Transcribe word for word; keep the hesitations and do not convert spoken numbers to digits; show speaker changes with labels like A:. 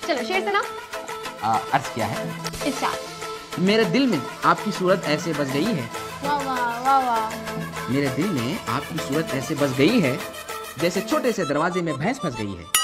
A: चलो शेर सुना।
B: आ, अर्ज क्या है?
A: इरशाद।
B: मेरे दिल में आपकी सूरत ऐसे बस गई है,
A: वाह वाह वाह वाह।
B: मेरे दिल में आपकी सूरत ऐसे बस गई है, जैसे छोटे से दरवाजे में भैंस फंस गई है।